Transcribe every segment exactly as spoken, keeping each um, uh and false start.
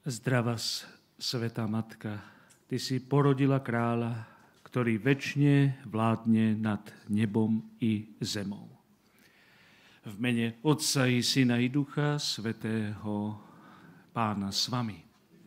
Zdravás, Svätá Matka, Ty si porodila kráľa, ktorý večne vládne nad nebom i zemou. V mene Otca i Syna i Ducha Svätého, Pána s vami.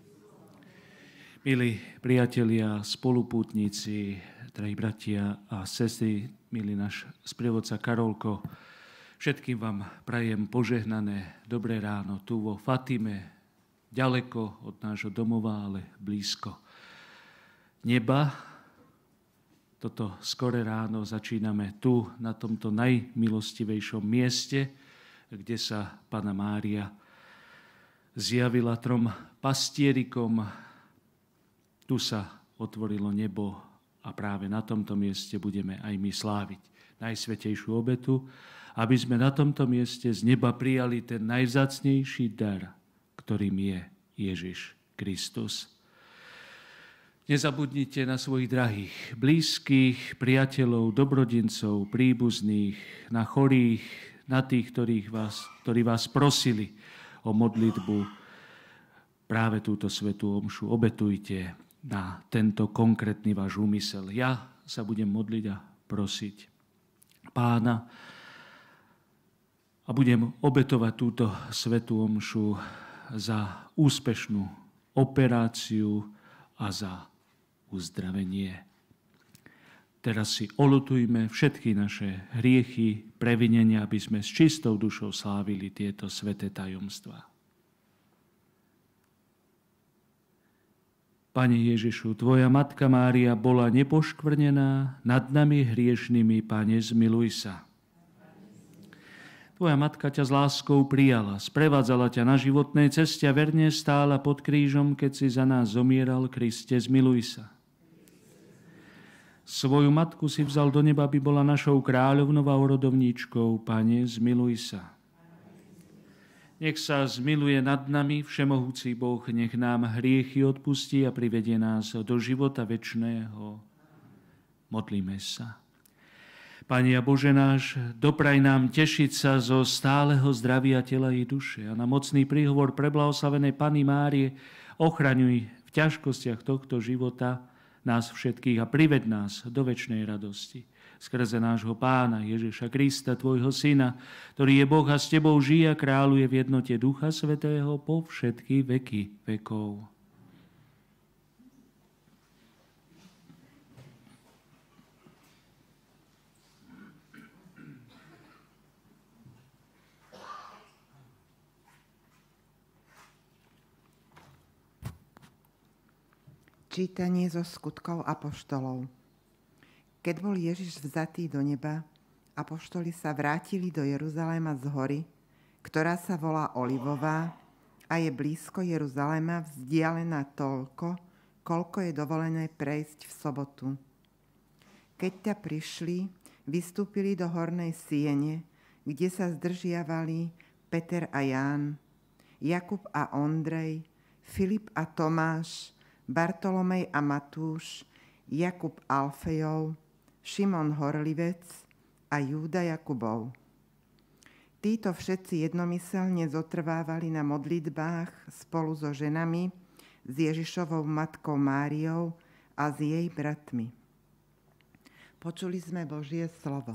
Milí priatelia, spolupútnici, drahí bratia a sestry, milý náš sprievodca Karolko, všetkým vám prajem požehnané dobré ráno tu vo Fatime, ďaleko od nášho domova, ale blízko neba. Toto skoré ráno začíname tu, na tomto najmilostivejšom mieste, kde sa Panna Mária zjavila trom pastierikom. Tu sa otvorilo nebo a práve na tomto mieste budeme aj my sláviť najsvätejšiu obetu, aby sme na tomto mieste z neba prijali ten najvzácnejší dar, ktorým je Ježiš Kristus. Nezabudnite na svojich drahých, blízkych, priateľov, dobrodincov, príbuzných, na chorých, na tých, ktorých vás, ktorí vás prosili o modlitbu. Práve túto svätú omšu obetujte na tento konkrétny váš úmysel. Ja sa budem modliť a prosiť Pána a budem obetovať túto svätú omšu za úspešnú operáciu a za uzdravenie. Teraz si oľutujme všetky naše hriechy, previnenia, aby sme s čistou dušou slávili tieto sväté tajomstvá. Pane Ježišu, Tvoja Matka Mária bola nepoškvrnená, nad nami hriešnými, Pane, zmiluj sa. Tvoja matka ťa s láskou prijala, sprevádzala ťa na životnej ceste a verne stála pod krížom, keď si za nás zomieral. Kriste, zmiluj sa. Svoju matku si vzal do neba, aby bola našou kráľovnou a orodovníčkou. Pane, zmiluj sa. Nech sa zmiluje nad nami všemohúci Boh, nech nám hriechy odpustí a privedie nás do života večného. Modlíme sa. Pane a Bože náš, dopraj nám tešiť sa zo stáleho zdravia tela i duše a na mocný príhovor preblahoslavenej Panny Márie ochraňuj v ťažkostiach tohto života nás všetkých a prived nás do večnej radosti. Skrze nášho Pána Ježiša Krista, Tvojho Syna, ktorý je Boh a s Tebou žije a kráľuje v jednote Ducha Svätého po všetky veky vekov. Čítanie zo skutkov apoštolov. Keď bol Ježiš vzatý do neba, apoštoli sa vrátili do Jeruzaléma z hory, ktorá sa volá Olivová a je blízko Jeruzaléma, vzdialená toľko, koľko je dovolené prejsť v sobotu. Keď ťa prišli, vystúpili do hornej siene, kde sa zdržiavali Peter a Ján, Jakub a Ondrej, Filip a Tomáš, Bartolomej a Matúš, Jakub Alfejov, Šimon Horlivec a Júda Jakubov. Títo všetci jednomyselne zotrvávali na modlitbách spolu so ženami, s Ježišovou matkou Máriou a s jej bratmi. Počuli sme Božie slovo.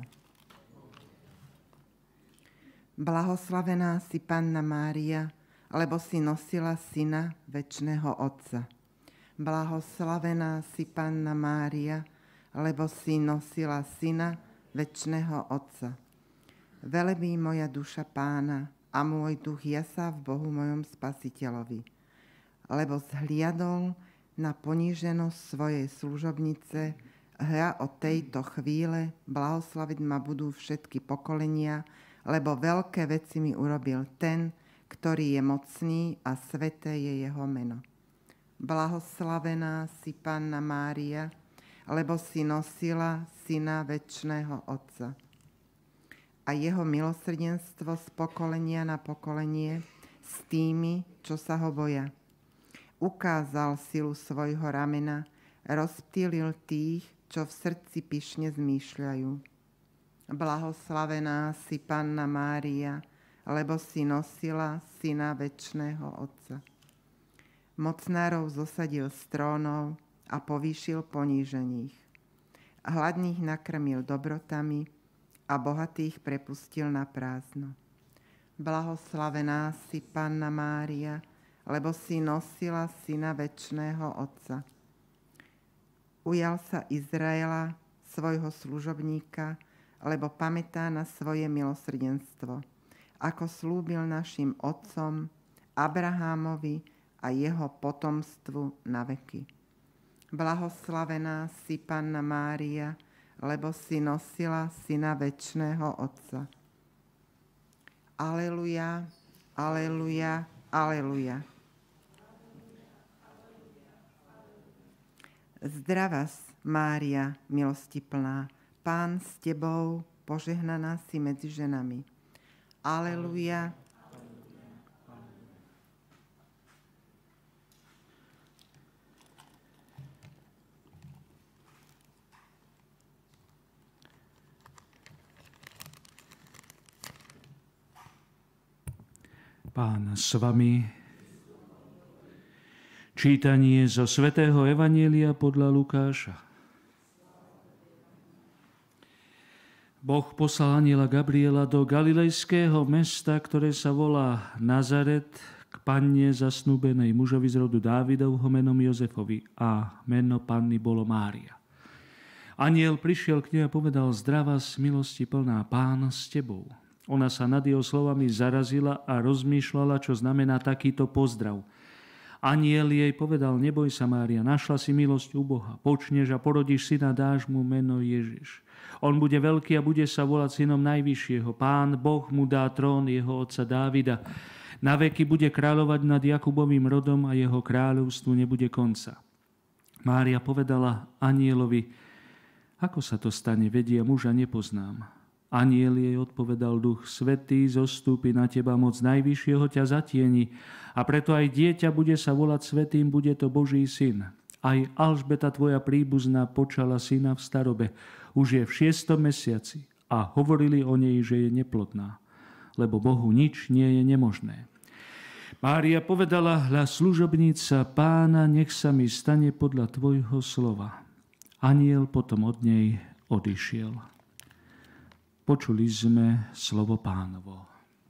Blahoslavená si Panna Mária, lebo si nosila syna večného Otca. Blahoslavená si Panna Mária, lebo si nosila syna večného Otca. Velebí moja duša Pána a môj duch jasá v Bohu mojom Spasiteľovi, lebo zhliadol na poníženosť svojej služobnice, hľa od tejto chvíle blahoslaviť ma budú všetky pokolenia, lebo veľké veci mi urobil ten, ktorý je mocný a sveté je jeho meno. Blahoslavená si Panna Mária, lebo si nosila syna večného Otca. A jeho milosrdenstvo z pokolenia na pokolenie s tými, čo sa ho boja. Ukázal silu svojho ramena, rozptýlil tých, čo v srdci pyšne zmýšľajú. Blahoslavená si Panna Mária, lebo si nosila syna večného Otca. Mocnárov zosadil z trónov a povýšil ponížených. Hladných nakrmil dobrotami a bohatých prepustil na prázdno. Blahoslavená si Panna Mária, lebo si nosila syna večného Otca. Ujal sa Izraela, svojho služobníka, lebo pamätá na svoje milosrdenstvo, ako slúbil našim otcom, Abrahámovi a jeho potomstvu na veky. Blahoslavená si Panna Mária, lebo si nosila syna večného Otca. Aleluja, aleluja, aleluja. Zdravás, Mária, milosti plná, Pán s tebou, požehnaná si medzi ženami. Aleluja. Pán s vami. Čítanie zo svätého Evanjelia podľa Lukáša. Boh poslal anjela Gabriela do galilejského mesta, ktoré sa volá Nazaret, k panne zasnúbenej mužovi z rodu Dávidovho menom Jozefovi, a meno panny bolo Mária. Anjel prišiel k nej a povedal: Zdravás, milosti plná, Pán s tebou. Ona sa nad jeho slovami zarazila a rozmýšľala, čo znamená takýto pozdrav. Anjel jej povedal: Neboj sa, Mária, našla si milosť u Boha. Počneš a porodíš syna, dáš mu meno Ježiš. On bude veľký a bude sa volať synom Najvyššieho. Pán Boh mu dá trón jeho otca Dávida. Na veky bude kráľovať nad Jakubovým rodom a jeho kráľovstvu nebude konca. Mária povedala anjelovi: Ako sa to stane, vedia muža nepoznám. Anjel jej odpovedal: Duch Svätý zostúpi na teba, moc Najvyššieho ťa zatieni, a preto aj dieťa bude sa volať svätým, bude to Boží syn. Aj Alžbeta, tvoja príbuzná, počala syna v starobe. Už je v šiestom mesiaci a hovorili o nej, že je neplodná, lebo Bohu nič nie je nemožné. Mária povedala: Hľa, služobnica Pána, nech sa mi stane podľa tvojho slova. Anjel potom od nej odišiel. Počuli sme slovo Pánovo.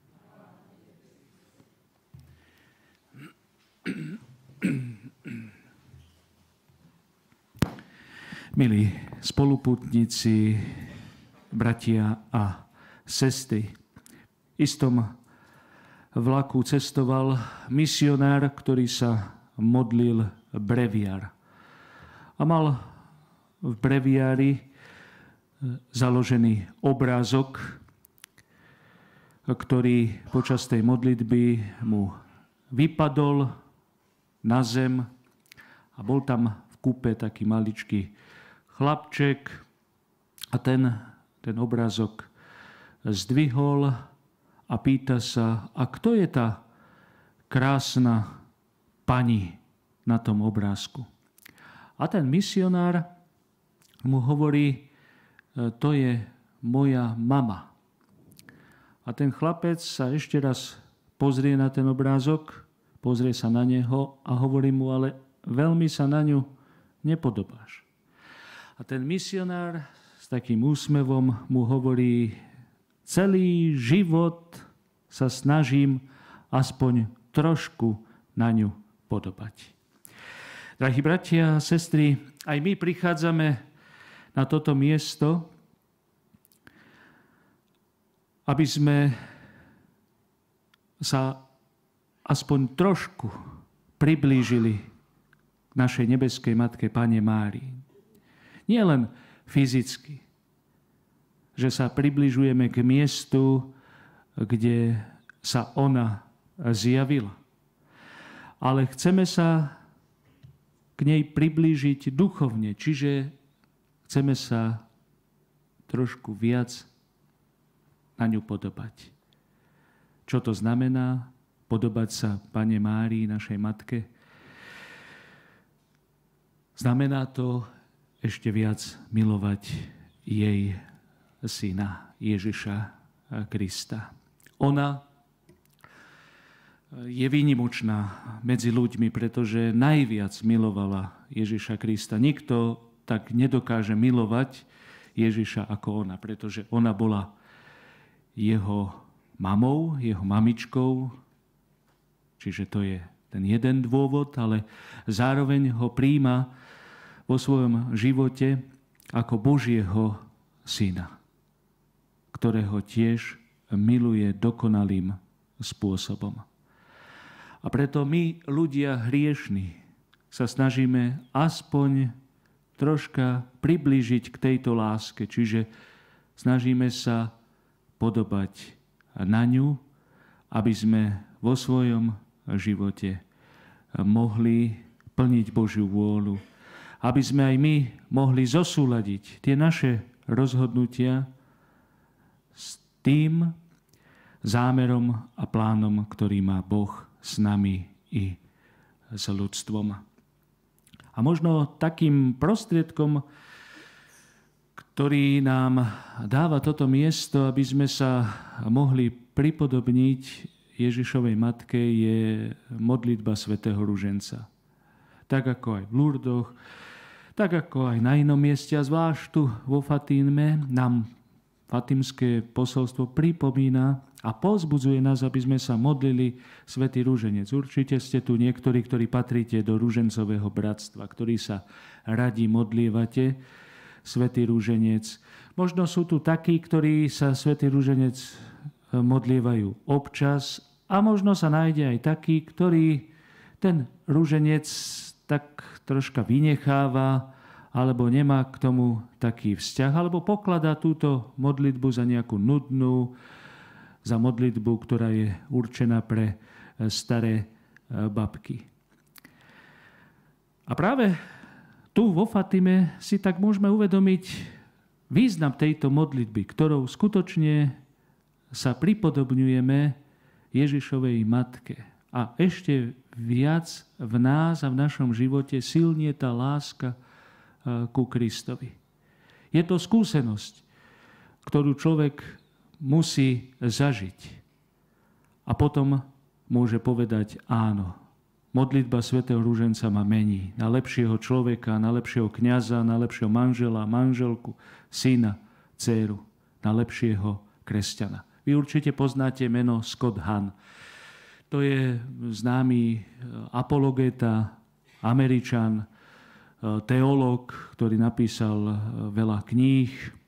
Milí spolupútnici, bratia a sestry, v istom vlaku cestoval misionár, ktorý sa modlil breviár. A mal v breviári založený obrázok, ktorý počas tej modlitby mu vypadol na zem a bol tam v kúpe taký maličký chlapček a ten, ten obrázok zdvihol a pýta sa: A kto je tá krásna pani na tom obrázku? A ten misionár mu hovorí: To je moja mama. A ten chlapec sa ešte raz pozrie na ten obrázok, pozrie sa na neho a hovorí mu: Ale veľmi sa na ňu nepodobáš. A ten misionár s takým úsmevom mu hovorí: Celý život sa snažím aspoň trošku na ňu podobať. Drahí bratia a sestry, aj my prichádzame na toto miesto, aby sme sa aspoň trošku priblížili k našej nebeskej Matke Panne Márii. Nie len fyzicky, že sa približujeme k miestu, kde sa ona zjavila, ale chceme sa k nej priblížiť duchovne, čiže chceme sa trošku viac na ňu podobať. Čo to znamená podobať sa Panne Márii, našej matke? Znamená to ešte viac milovať jej syna Ježiša Krista. Ona je výnimočná medzi ľuďmi, pretože najviac milovala Ježiša Krista. Nikto tak nedokáže milovať Ježiša ako ona, pretože ona bola jeho mamou, jeho mamičkou, čiže to je ten jeden dôvod, ale zároveň ho prijíma vo svojom živote ako Božieho syna, ktorého tiež miluje dokonalým spôsobom. A preto my, ľudia hriešni, sa snažíme aspoň troška priblížiť k tejto láske, čiže snažíme sa podobať na ňu, aby sme vo svojom živote mohli plniť Božiu vôľu, aby sme aj my mohli zosúladiť tie naše rozhodnutia s tým zámerom a plánom, ktorý má Boh s nami i s ľudstvom. A možno takým prostriedkom, ktorý nám dáva toto miesto, aby sme sa mohli pripodobniť Ježišovej matke, je modlitba svätého Ruženca. Tak ako aj v Lurdoch, tak ako aj na inom mieste, a zvlášť tu vo Fatíme nám Fatimské posolstvo pripomína a povzbudzuje nás, aby sme sa modlili svätý Ruženec. Určite ste tu niektorí, ktorí patríte do Ružencového bratstva, ktorí sa radi modlievate svätý Ruženec. Možno sú tu takí, ktorí sa svätý Ruženec modlievajú občas, a možno sa nájde aj taký, ktorý ten Ruženec tak troška vynecháva, alebo nemá k tomu taký vzťah, alebo pokladá túto modlitbu za nejakú nudnú, za modlitbu, ktorá je určená pre staré babky. A práve tu vo Fatime si tak môžeme uvedomiť význam tejto modlitby, ktorou skutočne sa pripodobňujeme Ježišovej matke. A ešte viac v nás a v našom živote silnie tá láska ku Kristovi. Je to skúsenosť, ktorú človek musí zažiť. A potom môže povedať áno. Modlitba svätého Ruženca ma mení na lepšieho človeka, na lepšieho kňaza, na lepšieho manžela, manželku, syna, dcéru, na lepšieho kresťana. Vy určite poznáte meno Scott Hahn. To je známy apologeta, Američan, teológ, ktorý napísal veľa kníh,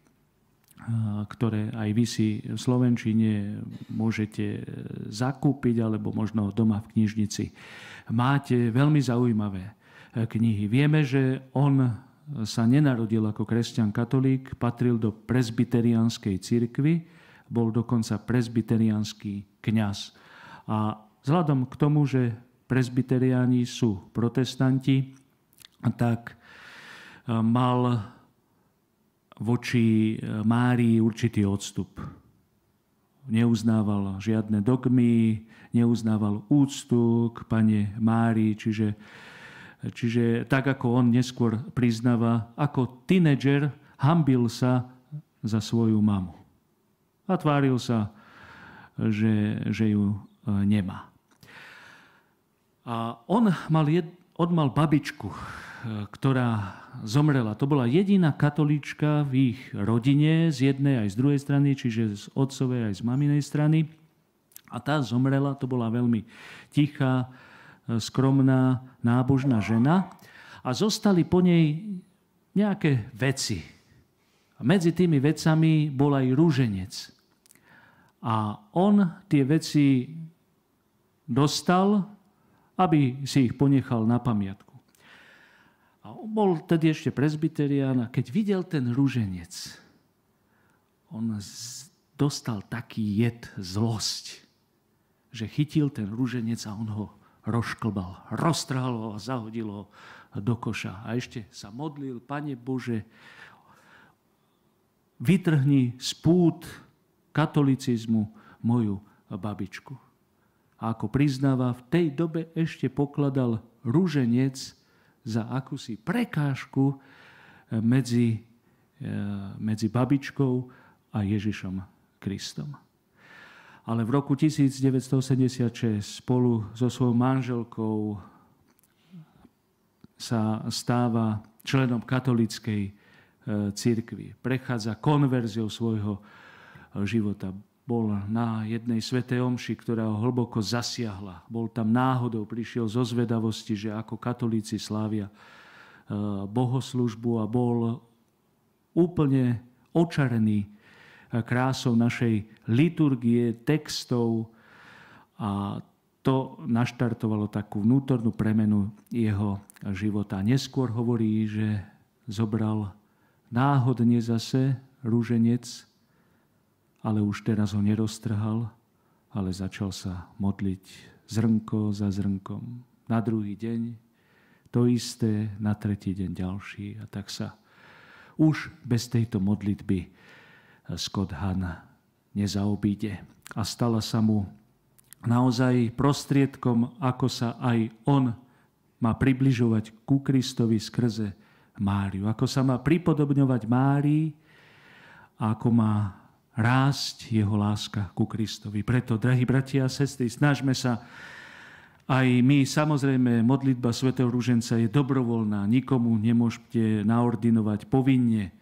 ktoré aj vy si v slovenčine môžete zakúpiť, alebo možno doma v knižnici máte veľmi zaujímavé knihy. Vieme, že on sa nenarodil ako kresťan katolík, patril do presbyteriánskej cirkvi, bol dokonca presbyteriánsky kňaz. A vzhľadom k tomu, že presbyteriáni sú protestanti, tak mal voči Márii určitý odstup. Neuznával žiadne dogmy, neuznával úctu k Panne Márii, čiže, čiže tak ako on neskôr priznáva, ako tínedžer hambil sa za svoju mamu. A tváril sa, že, že ju nemá. A on mal, jed, on mal babičku, ktorá zomrela. To bola jediná katolíčka v ich rodine, z jednej aj z druhej strany, čiže z otcovej aj z maminej strany. A tá zomrela, to bola veľmi tichá, skromná, nábožná žena. A zostali po nej nejaké veci. A medzi tými vecami bol aj rúženec. A on tie veci dostal, aby si ich ponechal na pamiatku. A on bol tedy ešte presbyterián a keď videl ten rúženec, on dostal taký jed, zlosť, že chytil ten rúženec a on ho rozšklbal, roztrhal ho a zahodil ho do koša. A ešte sa modlil: Pane Bože, vytrhni z pút katolicizmu moju babičku. A ako priznáva, v tej dobe ešte pokladal rúženec za akúsi prekážku medzi, medzi babičkou a Ježišom Kristom. ale v roku devätnásťstoosemdesiatšesť spolu so svojou manželkou sa stáva členom katolíckej cirkvi. Prechádza konverziou svojho života. Bol na jednej svätej omši, ktorá ho hlboko zasiahla. Bol tam náhodou, prišiel zo zvedavosti, že ako katolíci slávia bohoslužbu a bol úplne očarený krásou našej liturgie, textov a to naštartovalo takú vnútornú premenu jeho života. Neskôr hovorí, že zobral náhodne zase rúženec, ale už teraz ho neroztrhal, ale začal sa modliť zrnko za zrnkom. Na druhý deň to isté, na tretí deň ďalší. A tak sa už bez tejto modlitby Scott Hahn nezaobíde. A stala sa mu naozaj prostriedkom, ako sa aj on má približovať ku Kristovi skrze Máriu. Ako sa má pripodobňovať Márii a ako má rásť jeho láska ku Kristovi. Preto, drahí bratia a sestry, snažme sa aj my, samozrejme, modlitba svätého Ruženca je dobrovoľná, nikomu nemôžete naordinovať povinne.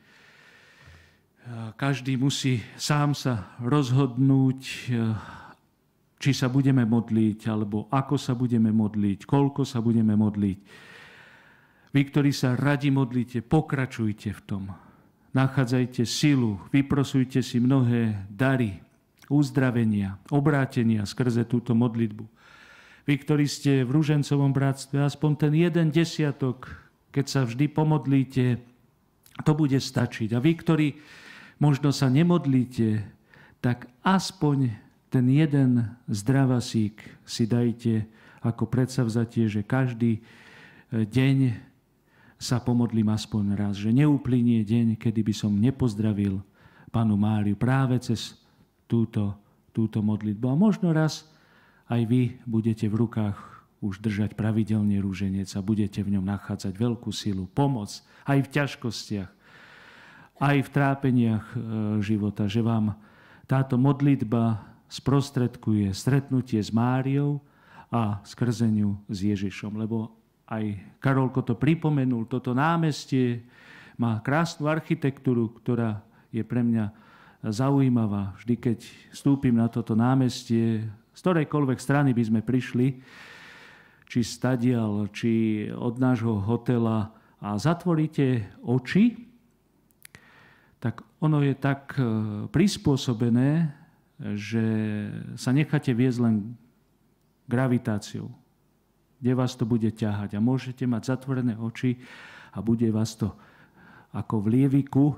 Každý musí sám sa rozhodnúť, či sa budeme modliť, alebo ako sa budeme modliť, koľko sa budeme modliť. Vy, ktorí sa radi modlíte, pokračujte v tom. Nachádzajte silu, vyprosujte si mnohé dary, uzdravenia, obrátenia skrze túto modlitbu. Vy, ktorí ste v Ružencovom bratstve, aspoň ten jeden desiatok, keď sa vždy pomodlíte, to bude stačiť. A vy, ktorí možno sa nemodlíte, tak aspoň ten jeden zdravasík si dajte ako predsavzatie, že každý deň sa pomodlím aspoň raz, že neuplynie deň, kedy by som nepozdravil Pannu Máriu práve cez túto, túto modlitbu. A možno raz aj vy budete v rukách už držať pravidelne rúženec a budete v ňom nachádzať veľkú silu, pomoc aj v ťažkostiach, aj v trápeniach života, že vám táto modlitba sprostredkuje stretnutie s Máriou a skrze ňu s Ježišom, lebo aj Karolko to pripomenul, toto námestie má krásnu architektúru, ktorá je pre mňa zaujímavá. Vždy, keď vstúpim na toto námestie, z ktorejkoľvek strany by sme prišli, či stadial, či od nášho hotela a zatvoríte oči, tak ono je tak prispôsobené, že sa necháte viesť len gravitáciou, kde vás to bude ťahať. A môžete mať zatvorené oči a bude vás to ako v lieviku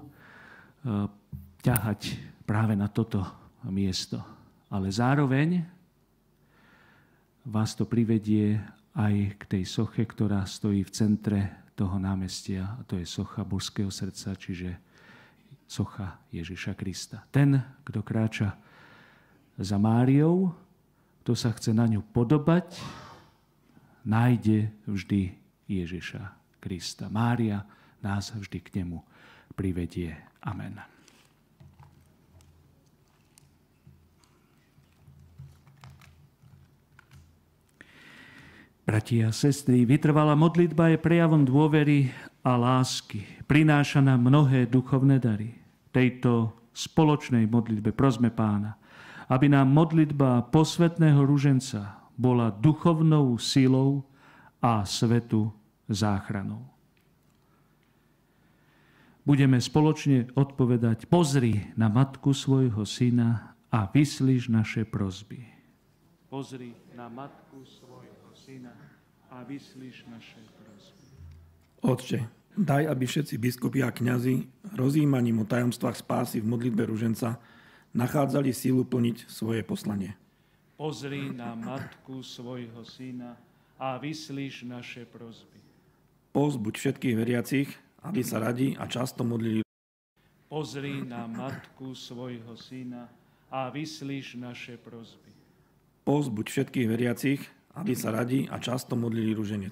ťahať práve na toto miesto. Ale zároveň vás to privedie aj k tej soche, ktorá stojí v centre toho námestia. A to je socha Božského srdca, čiže socha Ježiša Krista. Ten, kto kráča za Máriou, kto sa chce na ňu podobať, nájde vždy Ježiša Krista. Mária nás vždy k nemu privedie. Amen. Bratia a sestry, vytrvalá modlitba je prejavom dôvery a lásky. Prináša nám mnohé duchovné dary. V tejto spoločnej modlitbe prosme Pána, aby nám modlitba posvätného ruženca bola duchovnou silou a svetu záchranou. Budeme spoločne odpovedať: pozri na matku svojho syna a vyslíš naše prosby. Pozri na matku svojho syna a vyslíš naše prosby. Otče, daj, aby všetci biskupy a kňazi rozjímaním o tajomstvách spásy v modlitbe ruženca nachádzali sílu plniť svoje poslanie. Pozri na matku svojho syna a vyslíš naše prosby. Povzbuď všetkých veriacich, aby sa radi a často modlili. Pozri na matku svojho syna a vyslíš naše prosby. Povzbuď všetkých veriacich, aby sa radi a často modlili ruženec.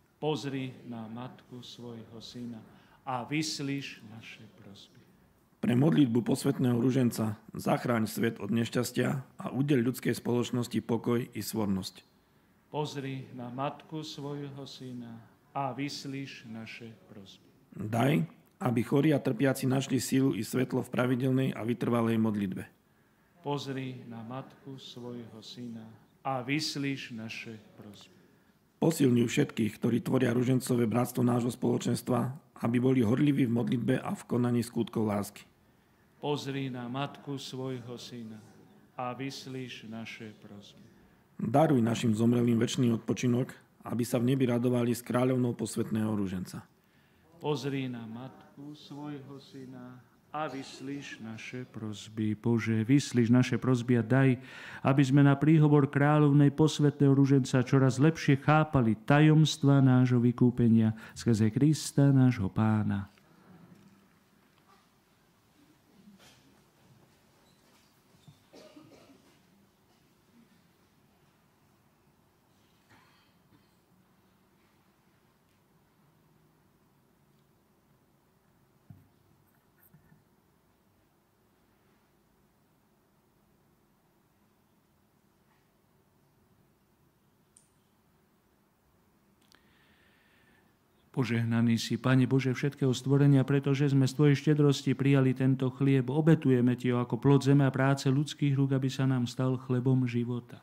Pozri na matku svojho syna a vyslíš naše prosby. Pre Pre modlitbu posvätného ruženca zachráň svet od nešťastia a udeľ ľudskej spoločnosti pokoj i svornosť. Pozri na matku svojho syna a vyslíš naše prosby. Daj, aby chorí a trpiaci našli sílu i svetlo v pravidelnej a vytrvalej modlitbe. Pozri na matku svojho syna a vyslíš naše prosby. Posilňuj všetkých, ktorí tvoria ružencové bratstvo nášho spoločenstva, aby boli horliví v modlitbe a v konaní skutkov lásky. Pozri na matku svojho syna a vyslíš naše prosby. Daruj našim zomrelým večný odpočinok, aby sa v nebi radovali s kráľovnou posvätného ruženca. Pozri na matku svojho syna a vyslíš naše prosby. Bože, vyslíš naše prosby a daj, aby sme na príhovor kráľovnej posvätného ruženca čoraz lepšie chápali tajomstva nášho vykúpenia skrze Krista, nášho Pána. Požehnaný si, Pane Bože, všetkého stvorenia, pretože sme z Tvojej štedrosti prijali tento chlieb. Obetujeme Ti ho ako plod zeme a práce ľudských rúk, aby sa nám stal chlebom života.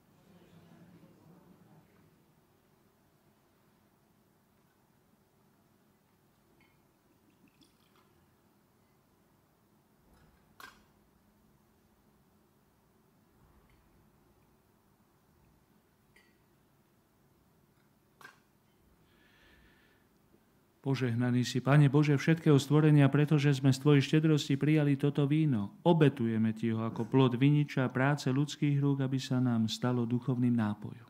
Požehnaný si, Pane Bože, všetkého stvorenia, pretože sme z Tvojej štedrosti prijali toto víno. Obetujeme Ti ho ako plod viniča a práce ľudských rúk, aby sa nám stalo duchovným nápojom.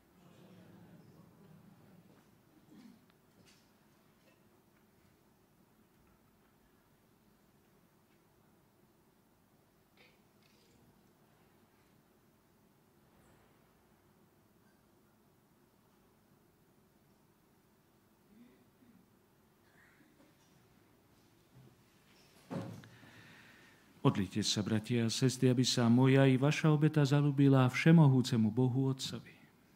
Modlite sa, bratia a sestry, aby sa moja i vaša obeta zalúbila všemohúcemu Bohu Otcovi.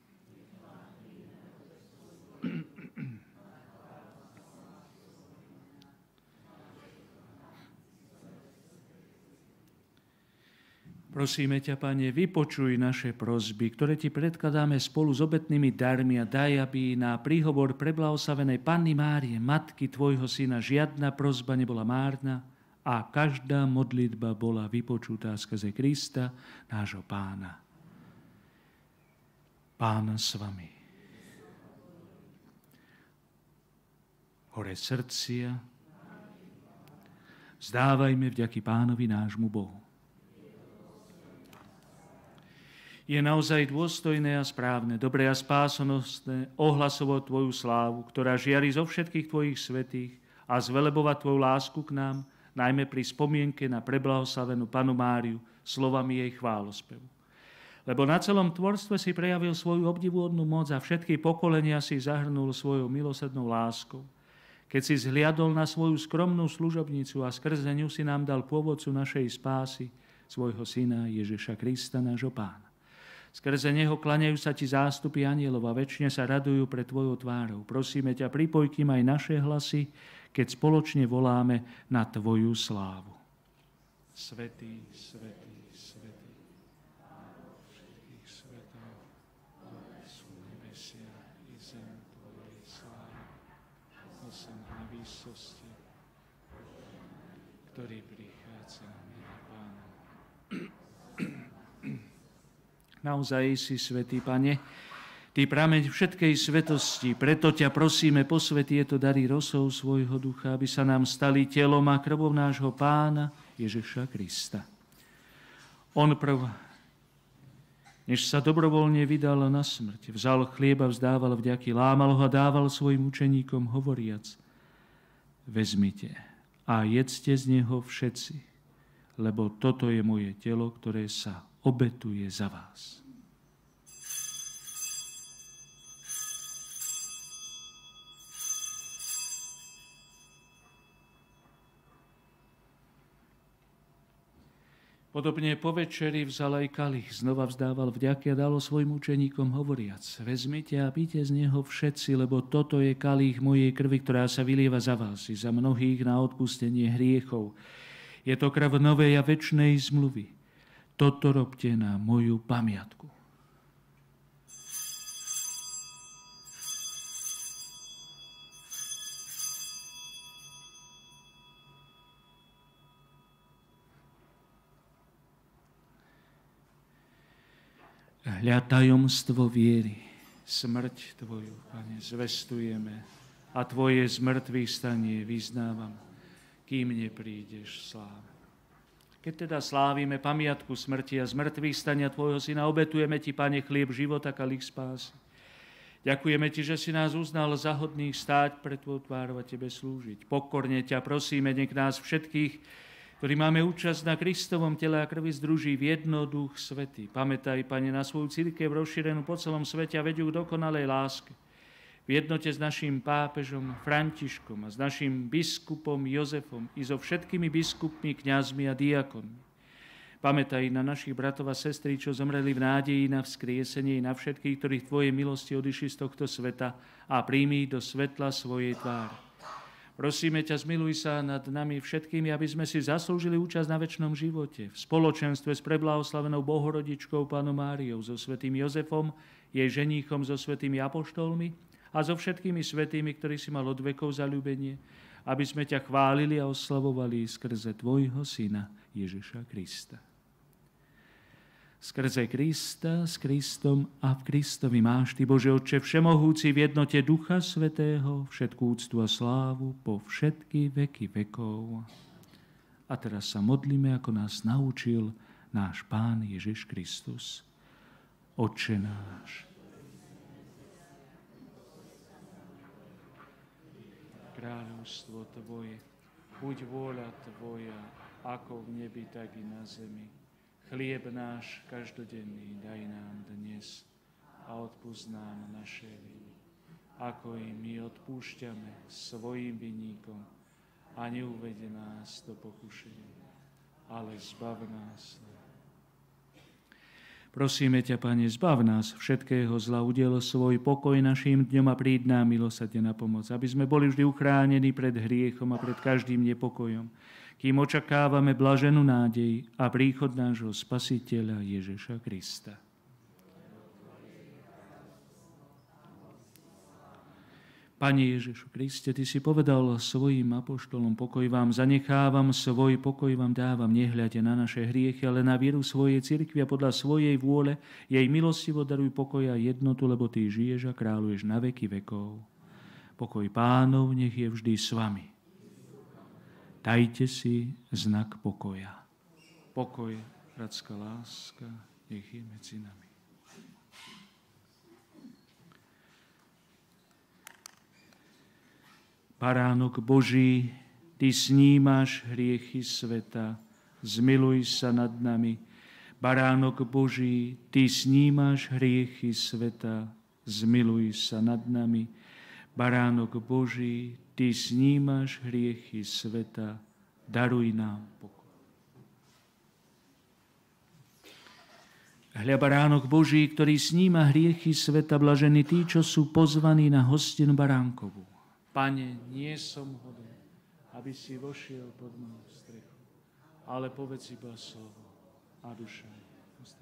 Prosíme ťa, Pane, vypočuj naše prosby, ktoré Ti predkladáme spolu s obetnými darmi a daj, aby na príhovor preblahoslavenej Panny Márie, matky Tvojho syna, žiadna prosba nebola márna, a každá modlitba bola vypočutá skrze Krista, nášho Pána. Pán s vami. Hore srdcia, vzdávajme vďaky Pánovi nášmu Bohu. Je naozaj dôstojné a správne, dobré a spásonosné ohlasovať Tvoju slávu, ktorá žiari zo všetkých Tvojich svätých a zvelebovať Tvoju lásku k nám, najmä pri spomienke na preblahoslavenú Pannu Máriu slovami jej chválospevu. Lebo na celom tvorstve si prejavil svoju obdivuhodnú moc a všetky pokolenia si zahrnul svojou milosrdnou láskou. Keď si zhliadol na svoju skromnú služobnicu a skrze ňu si nám dal pôvodcu našej spásy, svojho syna Ježiša Krista, nášho Pána. Skrze neho klaňajú sa Ti zástupy anielov a večne sa radujú pred Tvojou tvárou. Prosíme ťa, pripoj kým aj naše hlasy, keď spoločne voláme na Tvoju slávu. Svätý, svätý, svätý, Pán všetkých svetov, sú nebesia i zem Tvojej slávy. Hosana na výsosti, ktorý prichádza na Pána. Naozaj si svätý, Pane, Ty prameň všetkej svetosti, preto ťa prosíme, posvätí tieto dary rosou svojho ducha, aby sa nám stali telom a krvou nášho Pána Ježiša Krista. On prv, než sa dobrovoľne vydal na smrť, vzal chlieba, vzdával vďaky, lámal ho a dával svojim učeníkom, hovoriac: vezmite a jedzte z neho všetci, lebo toto je moje telo, ktoré sa obetuje za vás. Podobne po večeri vzal aj kalich, znova vzdával vďaky a dalo svojim učeníkom hovoriac: vezmite a píte z neho všetci, lebo toto je kalich mojej krvi, ktorá sa vylieva za vás i za mnohých na odpustenie hriechov. Je to krv novej a večnej zmluvy. Toto robte na moju pamiatku. Hľa tajomstvo viery, smrť Tvoju, Pane, zvestujeme a Tvoje zmrtvých stanie vyznávam, kým neprídeš sláva. Keď teda slávime pamiatku smrti a zmrtvých stania Tvojho Syna, obetujeme Ti, Pane, chlieb života, kalich spásy. Ďakujeme Ti, že si nás uznal za hodných stáť pred Tvoju tvárou a Tebe slúžiť. Pokorne ťa prosíme, nech nás všetkých, ktorí máme účasť na Kristovom tele a krvi, združí v jedno Duch Svätý. Pamätaj, Pane, na svoju cirkev rozšírenú po celom svete a vedú k dokonalej láske. V jednote s naším pápežom Františkom a s naším biskupom Jozefom i so všetkými biskupmi, kňazmi a diakonmi. Pamätaj na našich bratov a sestry, čo zomreli v nádeji na vzkriesenie, i na všetkých, ktorí v Tvojej milosti odišli z tohto sveta, a príjmi do svetla svojej tváre. Prosíme ťa, zmiluj sa nad nami všetkými, aby sme si zaslúžili účasť na večnom živote, v spoločenstve s preblahoslavenou Bohorodičkou Pannou Máriou, so svätým Jozefom, jej ženíchom, so svätými apoštolmi a so všetkými svätými, ktorí si mal od vekov zaľúbenie, aby sme ťa chválili a oslavovali skrze Tvojho Syna Ježiša Krista. Skrze Krista, s Kristom a v Kristovi máš Ty, Bože Otče všemohúci, v jednote Ducha Svätého, všetkú úctu a slávu po všetky veky vekov. A teraz sa modlíme, ako nás naučil náš Pán Ježiš Kristus. Otče náš, kráľovstvo Tvoje, buď vôľa Tvoja, ako v nebi, tak i na zemi. Chlieb náš každodenný daj nám dnes a odpusť nám naše viny, ako i my odpúšťame svojim vinníkom, a neuvede nás do pokušenia, ale zbav nás. Prosíme ťa, Pane, zbav nás všetkého zla, udiel svoj pokoj našim dňom a príď nám milosrdne na pomoc, aby sme boli vždy uchránení pred hriechom a pred každým nepokojom, kým očakávame blaženú nádej a príchod nášho Spasiteľa Ježiša Krista. Pane Ježišu Kriste, Ty si povedal svojim apoštolom: pokoj vám zanechávam, svoj pokoj vám dávam, nehľadte na naše hriechy, ale na vieru svojej cirkvi a podľa svojej vôle jej milostivo daruj pokoj a jednotu, lebo Ty žiješ a kráľuješ na veky vekov. Pokoj Pánov nech je vždy s vami. Dajte si znak pokoja. Pokoj, bratská láska, nech je medzi nami. Baránok Boží, Ty snímaš hriechy sveta, zmiluj sa nad nami. Baránok Boží, Ty snímaš hriechy sveta, zmiluj sa nad nami. Baránok Boží, Ty snímaš hriechy sveta, daruj nám pokoj. Hľa baránok Boží, ktorý sníma hriechy sveta, blažení tí, čo sú pozvaní na hostinu baránkovú. Pane, nie som hoden, aby si vošiel pod moju strechu, ale povedz iba slovo a duša uzdraví.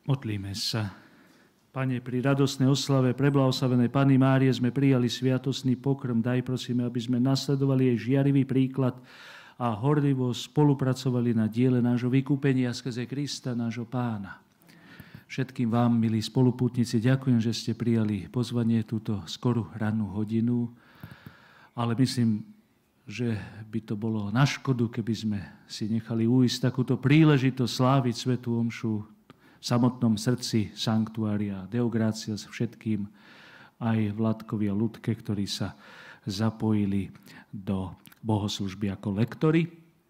Modlíme sa. Pane, pri radostnej oslave preblahoslavenej Panny Márie sme prijali sviatostný pokrm. Daj, prosíme, aby sme nasledovali jej žiarivý príklad a horlivo spolupracovali na diele nášho vykúpenia skrze Krista, nášho Pána. Všetkým vám, milí spolupútnici, ďakujem, že ste prijali pozvanie túto skorú rannú hodinu, ale myslím, že by to bolo na škodu, keby sme si nechali ujsť takúto príležitosť sláviť svätú omšu v samotnom srdci sanktuária. Deo gratias všetkým, aj Vladkovi a Ľudke, ktorí sa zapojili do bohoslužby ako lektori.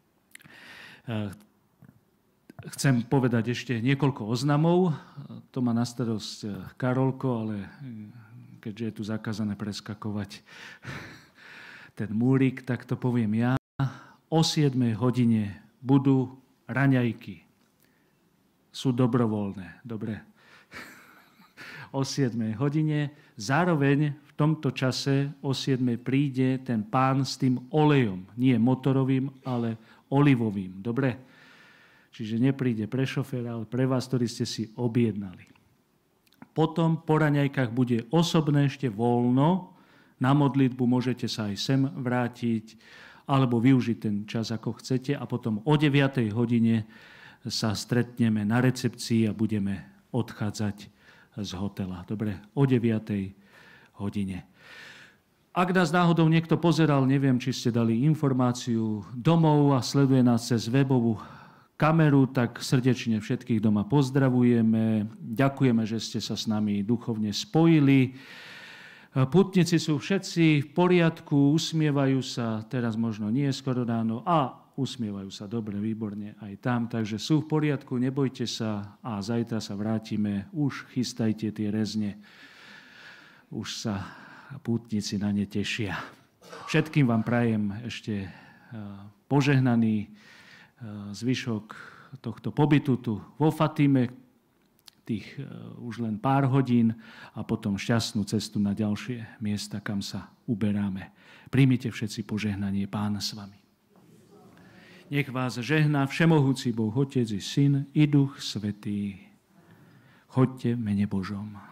Chcem povedať ešte niekoľko oznamov. To má na starosť Karolko, ale keďže je tu zakázané preskakovať ten múrik, tak to poviem ja. O siedmej hodine budú raňajky. Sú dobrovoľné, dobre. O siedmej hodine. Zároveň v tomto čase o siedmej príde ten pán s tým olejom. Nie motorovým, ale olivovým. Dobre? Čiže nepríde pre šoféra, ale pre vás, ktorí ste si objednali. Potom po raňajkách bude osobné ešte voľno. Na modlitbu môžete sa aj sem vrátiť, alebo využiť ten čas, ako chcete. A potom o deviatej hodine sa stretneme na recepcii a budeme odchádzať z hotela. Dobre, o deviatej hodine. Ak nás náhodou niekto pozeral, neviem, či ste dali informáciu domov a sleduje nás cez webovú kameru, tak srdečne všetkých doma pozdravujeme. Ďakujeme, že ste sa s nami duchovne spojili. Putníci sú všetci v poriadku, usmievajú sa, teraz možno nie skoro ráno, a usmievajú sa dobre, výborne aj tam, takže sú v poriadku, nebojte sa a zajtra sa vrátime, už chystajte tie rezne, už sa pútnici na ne tešia. Všetkým vám prajem ešte požehnaný zvyšok tohto pobytu tu vo Fatime, tých už len pár hodín a potom šťastnú cestu na ďalšie miesta, kam sa uberáme. Príjmite všetci požehnanie Pána s vami. Nech vás žehná všemohúci Boh, Otec i Syn i Duch Svätý. Choďte v mene Božom.